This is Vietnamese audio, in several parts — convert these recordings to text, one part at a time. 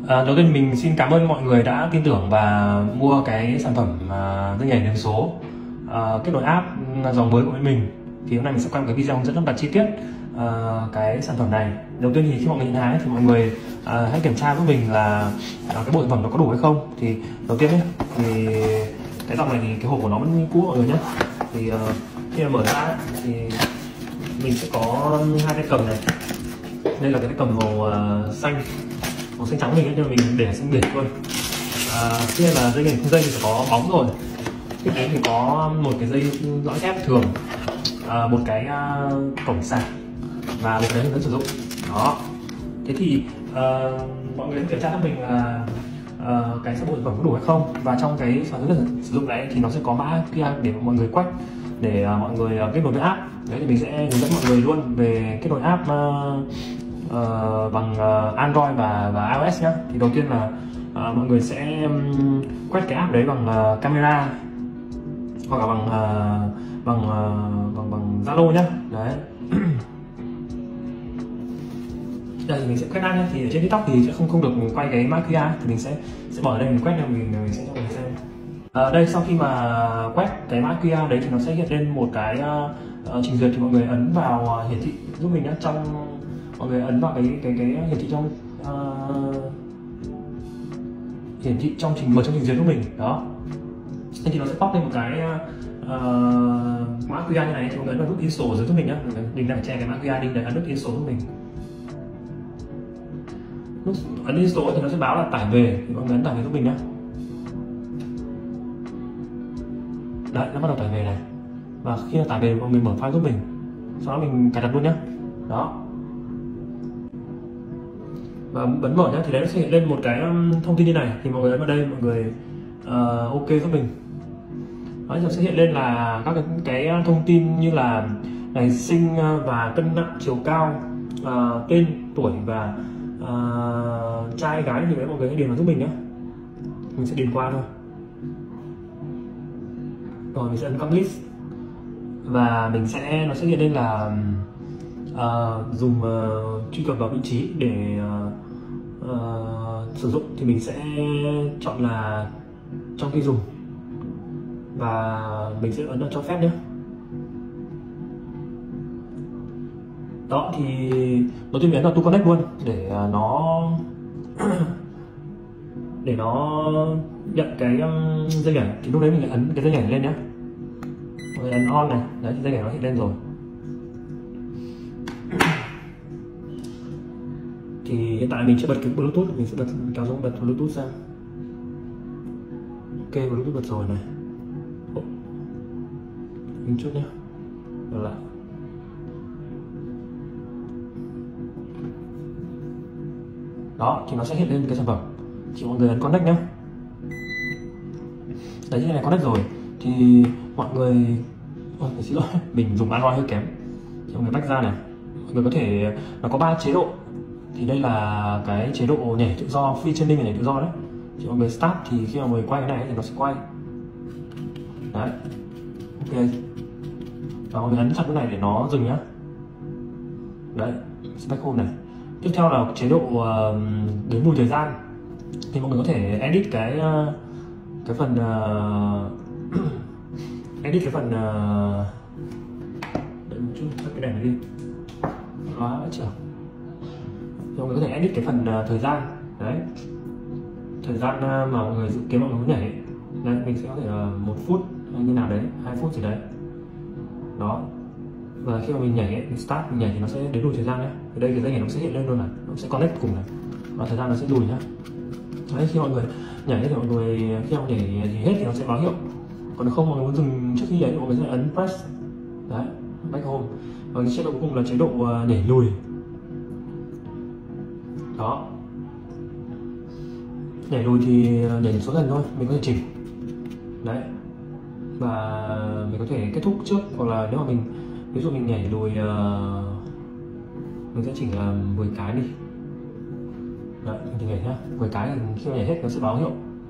Đầu tiên mình xin cảm ơn mọi người đã tin tưởng và mua cái sản phẩm dây nhảy đường số kết nối app dòng mới của bên mình. Thì hôm nay mình sẽ quay một cái video hướng dẫn rất là chi tiết cái sản phẩm này. Đầu tiên thì khi mọi người nhận hàng thì mọi người hãy kiểm tra với mình là cái bộ sản phẩm nó có đủ hay không. Thì đầu tiên ấy, thì cái dòng này thì cái hộp của nó vẫn như cũ mọi người nhé. Thì khi mà mở ra thì mình sẽ có hai tay cầm này. Đây là cái tay cầm màu xanh trắng mình ấy, nhưng mà mình để xanh biển thôi. Tuy nhiên là dây này không dây thì có bóng rồi. Tiếp đến thì có một cái dây lõi thép thường, một cái cổng sạc và một cái hướng dẫn sử dụng. Đó. Thế thì mọi người kiểm tra cho mình là cái bộ sản phẩm có đủ hay không, và trong cái hướng dẫn sử dụng này thì nó sẽ có mã QR để mọi người quét để mọi người kết nối với app. Đấy thì mình sẽ hướng dẫn mọi người luôn về kết nối app bằng Android và iOS nhé. Thì đầu tiên là mọi người sẽ quét cái app đấy bằng camera hoặc là bằng Zalo nhé. Đấy. Đây thì mình sẽ quét app nhé. Thì ở trên TikTok thì sẽ không được quay cái mã QR, thì mình sẽ bỏ ở đây, mình quét, mình sẽ cho mình xem. Đây sau khi mà quét cái mã QR đấy thì nó sẽ hiện lên một cái trình duyệt, thì mọi người ấn vào hiển thị giúp mình nhé. Mọi người ấn vào cái hiển thị trong mở trong trình duyệt giúp mình. Đó. Thế thì nó sẽ pop lên một cái mã QR như này, thì mọi người ấn vào nút install dưới giúp mình nhé. Mình đang che cái mã QR đi, để ấn nút install giúp mình. Nút ấn install thì nó sẽ báo là tải về, thì mọi người ấn tải về giúp mình nhé. Đấy, nó bắt đầu tải về này. Và khi tải về mọi người mở file giúp mình, sau đó mình cài đặt luôn nhé. Đó. Và bấm mở nhé, thì đấy nó sẽ hiện lên một cái thông tin như này, thì mọi người ấn vào đây, mọi người ok giúp mình. Đó, nó sẽ hiện lên là các cái thông tin như là ngày sinh và cân nặng, chiều cao, tên, tuổi và trai gái, thì đấy mọi người hãy điền vào giúp mình nhé. Mình sẽ điền qua thôi. Rồi mình sẽ ấn complete và nó sẽ hiện lên là dùng truy cập vào vị trí để sử dụng, thì mình sẽ chọn là trong khi dùng và mình sẽ ấn vào cho phép nhé. Đó, thì đầu tiên mình ấn vào to connect luôn để nó nhận cái dây nhảy. Thì lúc đấy mình lại ấn cái dây nhảy lên nhé. Rồi ấn on này, đấy thì dây nhảy nó hiện lên rồi. Thì hiện tại mình sẽ bật cái Bluetooth, mình sẽ kéo xuống bật Bluetooth ra. Ok, Bluetooth bật rồi này. Mình chút nhé. Rồi lại. Đó, thì nó sẽ hiện lên cái sản phẩm. Thì mọi người ấn connect nhé. Đấy, như này connect rồi. Thì mọi người xin lỗi, mình dùng Android hơi kém. Thì mọi người bách ra này. Mọi người có thể, nó có 3 chế độ. Thì đây là cái chế độ nhảy tự do, free training, nhảy tự do đấy. Thì mọi người start, thì khi mà mọi người quay cái này thì nó sẽ quay. Đấy. Ok. Và mọi người ấn chặt cái này để nó dừng nhá. Đấy, back home này. Tiếp theo là chế độ đếm lùi thời gian. Thì mọi người có thể edit cái phần edit cái phần đợi một chút, tắt cái đèn này đi. Đó, chưa. Mọi người có thể edit cái phần thời gian. Đấy, thời gian mà mọi người dự kiến mọi người muốn nhảy ấy. Đấy, mình sẽ có thể là 1 phút hay như nào đấy, 2 phút gì đấy. Đó. Và khi mà mình nhảy ấy, mình start, mình nhảy thì nó sẽ đến lùi thời gian nhé. Ở đây cái dây nhảy nó sẽ hiện lên luôn này, nó sẽ connect cùng này, và thời gian nó sẽ lùi nhá. Đấy, khi mọi người nhảy thì mọi người khi mà nhảy thì hết thì nó sẽ báo hiệu. Còn không mọi người muốn dừng trước khi nhảy thì mọi người sẽ ấn press. Đấy, back home. Và chế độ cuối cùng là chế độ nhảy lùi. Đó. Nhảy lùi thì nhảy số lần thôi, mình có thể chỉnh. Đấy. Và mình có thể kết thúc trước, hoặc là nếu mà mình ví dụ mình nhảy lùi mình sẽ chỉnh là 10 cái đi. Đấy, mình nhảy nhá, 10 cái thì khi mà nhảy hết nó sẽ báo hiệu.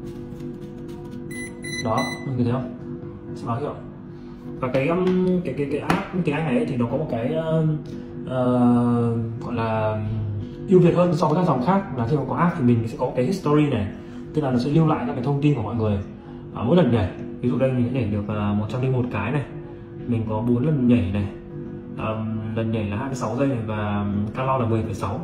Đó, mình thấy không? Sẽ báo hiệu. Và cái app tiếng Anh này thì nó có một cái gọi là ưu việt hơn so với các dòng khác là khi mà có app thì mình sẽ có cái history này, tức là nó sẽ lưu lại các cái thông tin của mọi người ở mỗi lần nhảy. Ví dụ đây mình sẽ nhảy được 101 cái này, mình có 4 lần nhảy này, lần nhảy là 26 giây này và calo là 10,6.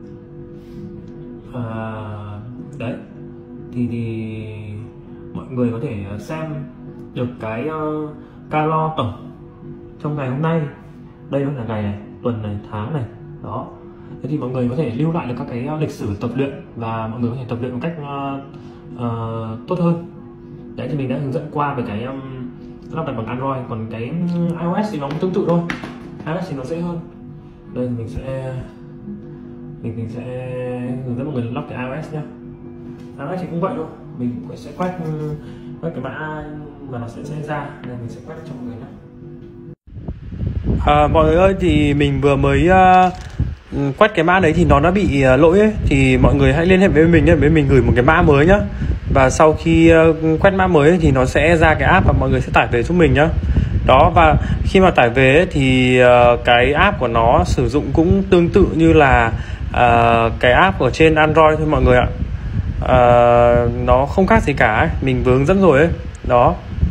Đấy thì mọi người có thể xem được cái calo tổng trong ngày hôm nay. Đây là ngày này, tuần này, tháng này, đó. Thế thì mọi người có thể lưu lại được các cái lịch sử tập luyện và mọi người có thể tập luyện một cách tốt hơn. Đấy thì mình đã hướng dẫn qua về cái lắp đặt bằng Android, còn cái iOS thì nó cũng tương tự thôi. iOS thì nó dễ hơn. Đây mình sẽ hướng dẫn mọi người lắp cái iOS nhé. iOS thì cũng vậy thôi, mình cũng sẽ quét cái mã và nó sẽ ra. Đây mình sẽ quét cho mọi người nhé. Mọi người ơi, thì mình vừa mới quét cái mã đấy thì nó đã bị lỗi ấy. Thì mọi người hãy liên hệ với mình nhé, với mình gửi một cái mã mới nhá. Và sau khi quét mã mới ấy, thì nó sẽ ra cái app và mọi người sẽ tải về giúp mình nhá. Đó, và khi mà tải về ấy, thì cái app của nó sử dụng cũng tương tự như là cái app ở trên Android thôi mọi người ạ. Nó không khác gì cả ấy. Mình vừa hướng dẫn rồi ấy. Đó.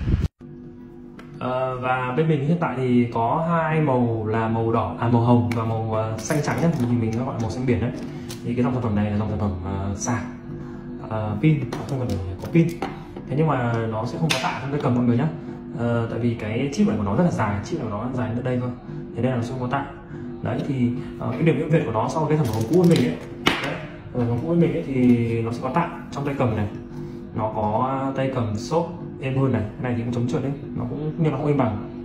Và bên mình hiện tại thì có hai màu là màu đỏ, màu hồng và màu xanh trắng nhé. Thì mình gọi là màu xanh biển đấy. Thì cái dòng sản phẩm này là dòng sản phẩm sạc pin, không cần phải có pin. Thế nhưng mà nó sẽ không có tạ trong tay cầm mọi người nhé. Tại vì cái chip này của nó rất là dài, chip này của nó dài đến đây thôi. Thế nên là nó không có tạ. Đấy thì cái điểm ưu việt của nó so với cái sản phẩm cũ của mình ấy. Đấy, sản phẩm cũ của mình ấy thì nó sẽ có tạ trong tay cầm này. Nó có tay cầm xốp êm hơn này, cái này thì cũng chống trượt đấy, nó cũng nhưng nó không êm bằng.